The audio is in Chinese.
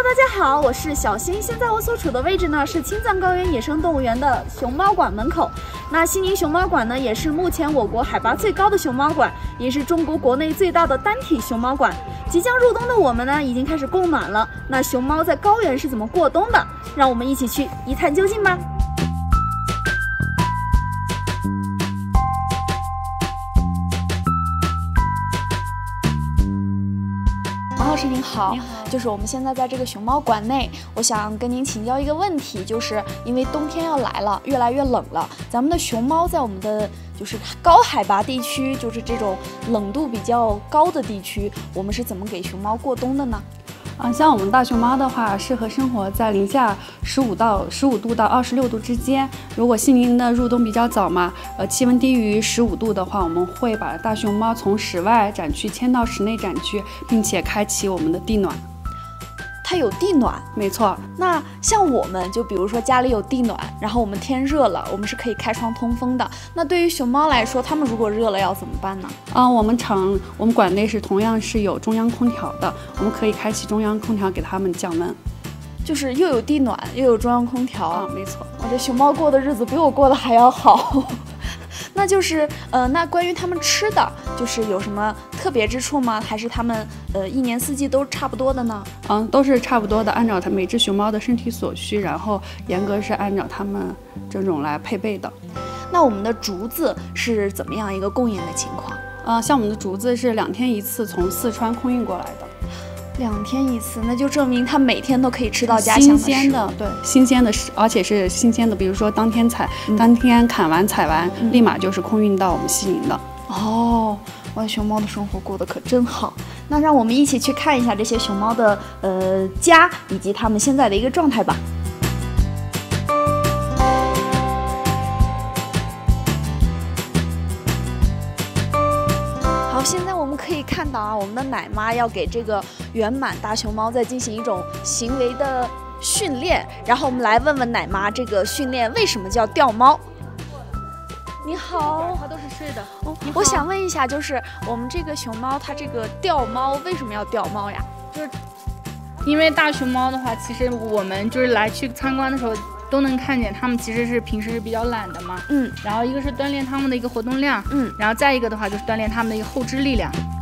大家好，我是小新。现在我所处的位置呢是青藏高原野生动物园的熊猫馆门口。那西宁熊猫馆呢，也是目前我国海拔最高的熊猫馆，也是中国国内最大的单体熊猫馆。即将入冬的我们呢，已经开始供暖了。那熊猫在高原是怎么过冬的？让我们一起去一探究竟吧。王老师您好，就是我们现在在这个熊猫馆内，我想跟您请教一个问题，就是因为冬天要来了，越来越冷了，咱们的熊猫在我们的就是高海拔地区，就是这种冷度比较高的地区，我们是怎么给熊猫过冬的呢？ 像我们大熊猫的话，适合生活在零下15度到26度之间。如果西宁的入冬比较早嘛，气温低于15度的话，我们会把大熊猫从室外展区迁到室内展区，并且开启我们的地暖。 它有地暖， 没错。 那像我们就比如说家里有地暖，然后我们天热了，我们是可以开窗通风的。那对于熊猫来说，它们如果热了要怎么办呢？ 我们馆内同样是有中央空调的，我们可以开启中央空调给它们降温。 就是又有地暖又有中央空调没错。 我这熊猫过的日子比我过得还要好。那就是那关于它们吃的，就是有什么特别之处吗？还是它们一年四季都差不多的呢？ 都是差不多的，按照每只熊猫的身体所需，然后严格是按照它们这种来配备的。 那我们的竹子是怎么样一个供应的情况？ 像我们的竹子是2天一次从四川空运过来的。 2天一次，那就证明它每天都可以吃到家乡的新鲜的，对，新鲜的，而且是新鲜的。比如说当天当天砍完采完，立马就是空运到我们西宁的。 我的熊猫的生活过得可真好。那让我们一起去看一下这些熊猫的家以及它们现在的一个状态吧。好，现在我们可以看到我们的奶妈要给这个圆满大熊猫在进行一种行为的训练，然后我们来问问奶妈，这个训练为什么叫掉猫？你好， 它都是睡的。 我想问一下，就是我们这个熊猫，它这个掉猫为什么要掉猫呀？ 就是因为大熊猫的话，其实我们就是来去参观的时候都能看见，它们其实是平时是比较懒的嘛。然后一个是锻炼它们的一个活动量，然后再一个的话就是锻炼它们的一个后肢力量。